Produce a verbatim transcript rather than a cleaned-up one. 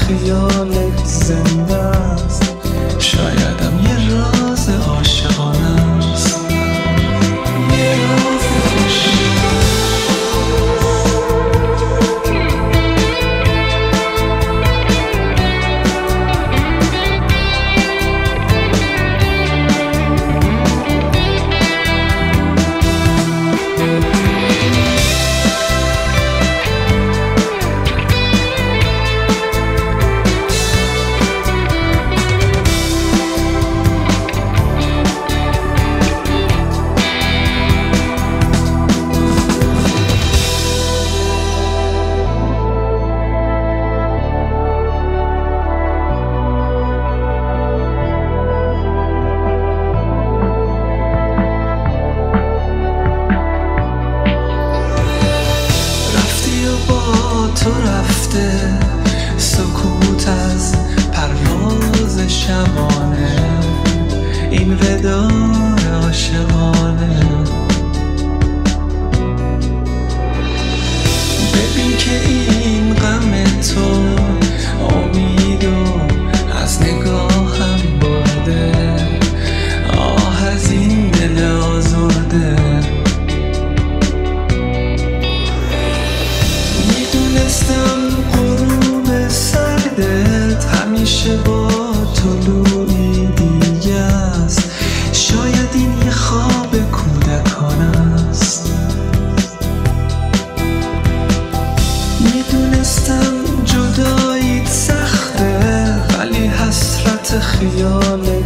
خیالت زنده است، شایدم یه راز عاشقانه است، یه راز تو رفته، سکوت از پرواز شبانه، این وداع عاشقانه. ببین که این غم تو امیدو از نگاهم برده، آه از این دل آزرده. میدونستم غروب سردت همیشه با طلوعی دیگه است، شاید این یه خواب کودکانه است. میدونستم جداییت سخته، ولی حسرت خیال